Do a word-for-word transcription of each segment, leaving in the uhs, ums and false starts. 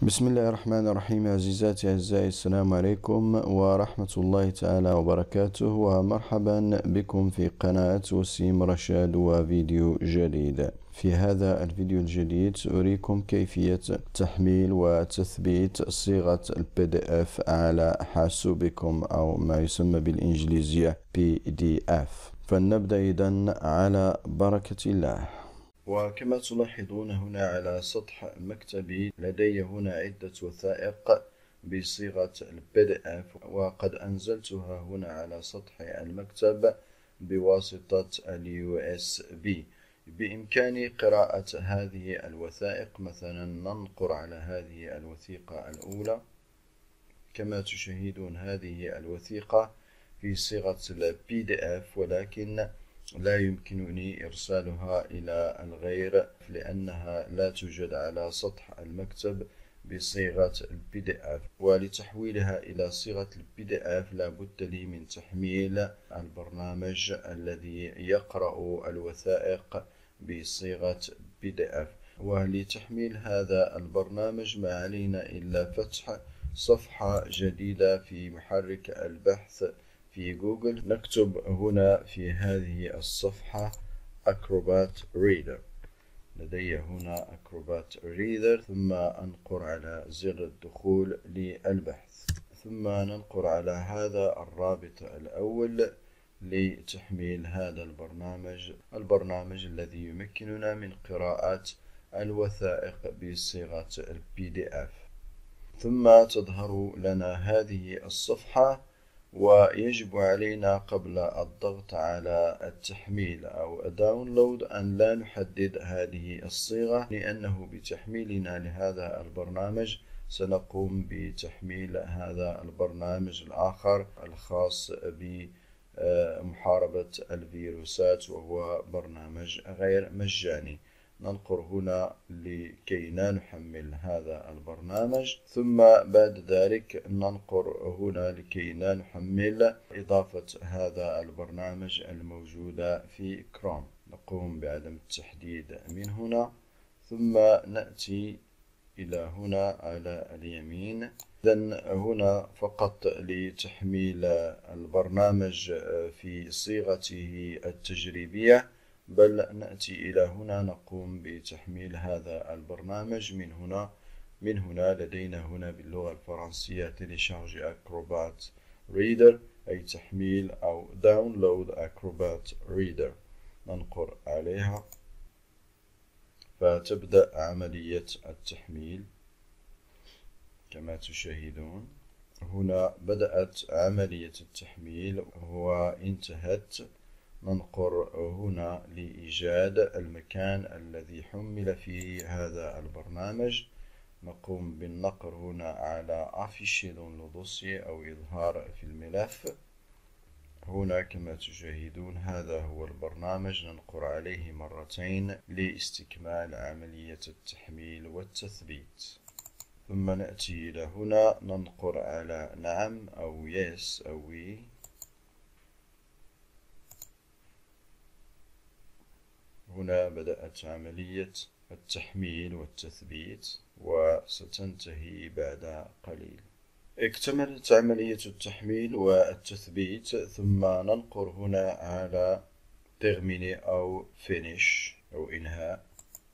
بسم الله الرحمن الرحيم. عزيزاتي أعزائي، السلام عليكم ورحمة الله تعالى وبركاته، ومرحبا بكم في قناة وسيم رشاد وفيديو جديد. في هذا الفيديو الجديد سأريكم كيفية تحميل وتثبيت صيغة البي دي اف على حاسوبكم أو ما يسمى بالإنجليزية بي دي اف. فلنبدأ إذن على بركة الله. وكما تلاحظون هنا على سطح مكتبي لدي هنا عدة وثائق بصيغة البي دي اف، وقد أنزلتها هنا على سطح المكتب بواسطة اليو اس بي. بإمكاني قراءة هذه الوثائق. مثلا ننقر على هذه الوثيقة الأولى. كما تشاهدون هذه الوثيقة في صيغة البي دي اف، ولكن لا يمكنني إرسالها إلى الغير لأنها لا توجد على سطح المكتب بصيغة البي دي اف. ولتحويلها إلى صيغة البي دي اف لا بد لي من تحميل البرنامج الذي يقرأ الوثائق بصيغة بي دي اف. ولتحميل هذا البرنامج ما علينا إلا فتح صفحة جديدة في محرك البحث في جوجل. نكتب هنا في هذه الصفحة Acrobat Reader. لدي هنا Acrobat Reader، ثم أنقر على زر الدخول للبحث، ثم ننقر على هذا الرابط الأول لتحميل هذا البرنامج البرنامج الذي يمكننا من قراءة الوثائق بصيغة البي دي اف. ثم تظهر لنا هذه الصفحة، ويجب علينا قبل الضغط على التحميل أو داونلود أن لا نحدد هذه الصيغة، لأنه بتحميلنا لهذا البرنامج سنقوم بتحميل هذا البرنامج الآخر الخاص بمحاربة الفيروسات، وهو برنامج غير مجاني. ننقر هنا لكي لا نحمل هذا البرنامج، ثم بعد ذلك ننقر هنا لكي لا نحمل إضافة هذا البرنامج الموجودة في كروم. نقوم بعدم التحديد من هنا، ثم نأتي إلى هنا على اليمين. إذن هنا فقط لتحميل البرنامج في صيغته التجريبية، بل نأتي إلى هنا نقوم بتحميل هذا البرنامج من هنا. من هنا لدينا هنا باللغة الفرنسية Télécharger Acrobat Reader، أي تحميل أو Download Acrobat Reader. ننقر عليها فتبدأ عملية التحميل. كما تشاهدون هنا بدأت عملية التحميل وانتهت. ننقر هنا لإيجاد المكان الذي حمل فيه هذا البرنامج. نقوم بالنقر هنا على Afficher dans le dossier أو إظهار في الملف. هنا كما تشاهدون هذا هو البرنامج. ننقر عليه مرتين لاستكمال عملية التحميل والتثبيت. ثم نأتي إلى هنا ننقر على نعم أو yes أو oui. هنا بدأت عملية التحميل والتثبيت وستنتهي بعد قليل. اكتملت عملية التحميل والتثبيت، ثم ننقر هنا على terminer أو finish أو إنهاء،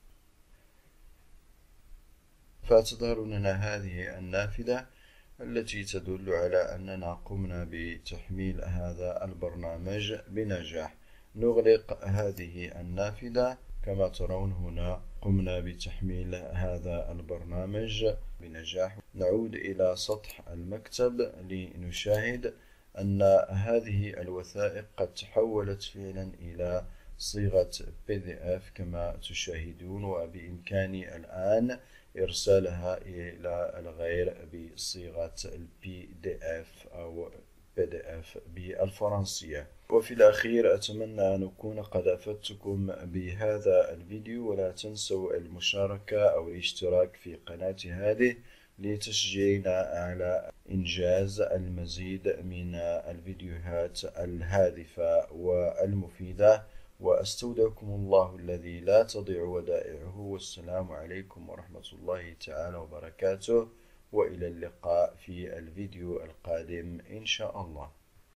فتظهر لنا هذه النافذة التي تدل على أننا قمنا بتحميل هذا البرنامج بنجاح. نغلق هذه النافذة. كما ترون هنا قمنا بتحميل هذا البرنامج بنجاح. نعود إلى سطح المكتب لنشاهد أن هذه الوثائق قد تحولت فعلا إلى صيغة بي دي اف كما تشاهدون، وبإمكاني الآن إرسالها إلى الغير بصيغة البي دي اف أو بي دي اف بالفرنسية. وفي الأخير أتمنى أن أكون قد أفدتكم بهذا الفيديو، ولا تنسوا المشاركة أو الاشتراك في قناتي هذه لتشجيعنا على إنجاز المزيد من الفيديوهات الهادفة والمفيدة. وأستودعكم الله الذي لا تضيع ودائعه، والسلام عليكم ورحمة الله تعالى وبركاته، وإلى اللقاء في الفيديو القادم إن شاء الله.